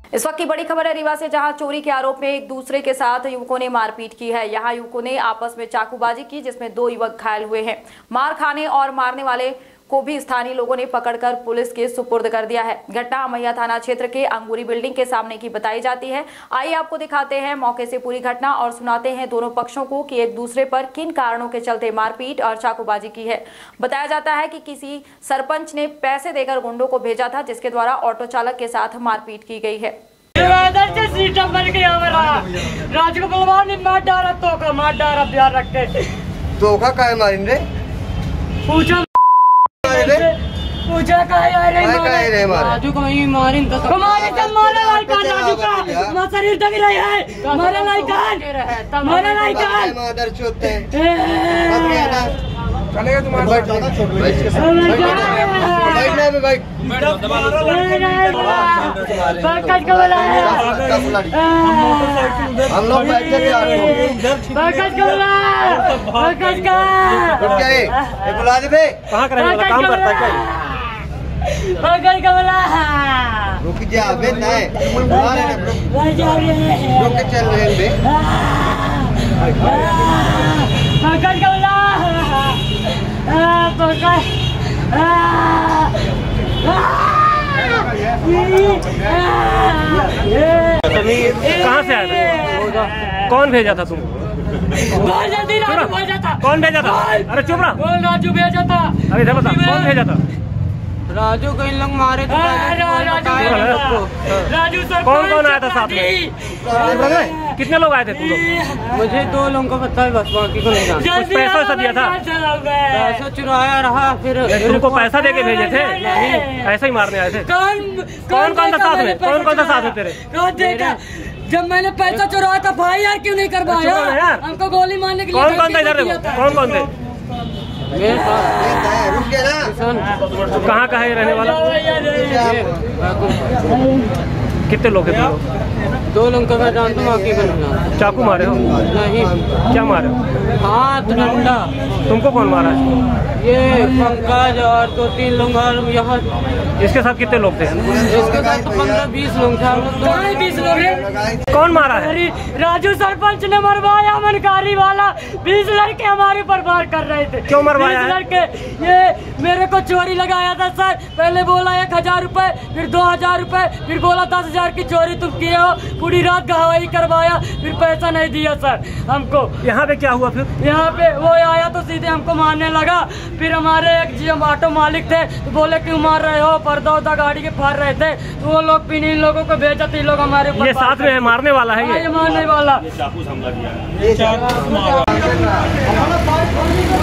इस वक्त की बड़ी खबर है रीवा से, जहां चोरी के आरोप में एक दूसरे के साथ युवकों ने मारपीट की है। यहां युवकों ने आपस में चाकूबाजी की, जिसमें 2 युवक घायल हुए हैं। मार खाने और मारने वाले को भी स्थानीय लोगों ने पकड़कर पुलिस के सुपुर्द कर दिया है। घटना अमैया थाना क्षेत्र के अंगूरी बिल्डिंग के सामने की बताई जाती है। आइए आपको दिखाते हैं मौके से पूरी घटना और सुनाते हैं दोनों पक्षों को कि एक दूसरे पर किन कारणों के चलते मारपीट और चाकूबाजी की है। बताया जाता है कि किसी सरपंच ने पैसे देकर गुंडों को भेजा था, जिसके द्वारा ऑटो चालक के साथ मारपीट की गई है। राजू बलवान ने मार डाला, तो मार डाला बिहार रख के। धोखा काहे मारिंदे? पूछा राजू को वही मारिन तो हमारे से मारा लाइकान राजू का मां शरीर दग रही है। मारा लाइकान, मारा लाइकान मदर चोते चलेगा तुम्हारा बैठ बैठना भी बैठ बरकत को बुलाया, हम लोग बैठे बरकत को बुलाया, बरकत का क्या है ये बुला दे बे। कहाँ का काम करता क्या? बरकत को बुलाया। रुक जा बे, नहीं बुला रहे हैं, रुक के चल रहे हैं बे। बरकत को बुलाया, बरकत कहाँ से आया था? कौन भेजा था तुमको? कौन भेजा था? अरे चुप रहा। राजू भेजा था। अरे इधर बता, कौन भेजा था? राजू को इन लोग मारे थे। राजू सर कौन आया था साथ में? कितने लोग आए थे तुम लोग? मुझे 2 लोगों को पता है, बस बाकी को नहीं जानता। कुछ पैसा वैसा दिया था? पैसा चुराया रहा, फिर तुमको पैसा देके भेजे थे? नहीं, ऐसे ही मारने आए थे। कौन कौन था साथ में? कौन कौन था साथ में तेरे? जब मैंने पैसा चुराया था भाई, यार क्यों नहीं करवाया? हमको गोली मारने के लिए कौन कौन था इधर? कौन कौन थे? कहाँ का है रहने वाला? कितने लोग हैं? 2 लोगों को मैं जानता हूँ, बाकी को नहीं जानता। चाकू मारे हो? नहीं। क्या मारे हो? हाथ डंडा। तुमको कौन मारा है? ये पंकज और 2-3 लोग यहाँ। इसके साथ कितने लोग थे? इसके साथ तो 15-20 लोग थे। 20 लोग। कौन मारा है? राजू सरपंच ने मरवाया, मनकारी वाला। 20 लड़के हमारे पर वार कर रहे थे। क्यों मरवाया? 20 लड़के ये मेरे को चोरी लगाया था सर। पहले बोला 1000 रुपए, फिर 2000 रुपए, फिर बोला 10,000 की चोरी तुम किए हो। पूरी रात गवाही करवाया, फिर पैसा नहीं दिया सर हमको। यहाँ पे क्या हुआ फिर? यहाँ पे वो आया तो सीधे हमको मारने लगा। फिर हमारे एक जी ऑटो मालिक थे, तो बोले क्यों मार रहे हो? पर्दा उदा गाड़ी के फाड़ रहे थे, तो वो लोग भी इन लोगों को भेजा थे। लोग हमारे ये साथ में है, मारने वाला है? ये मारने वाला। चाकू से हमला किया है।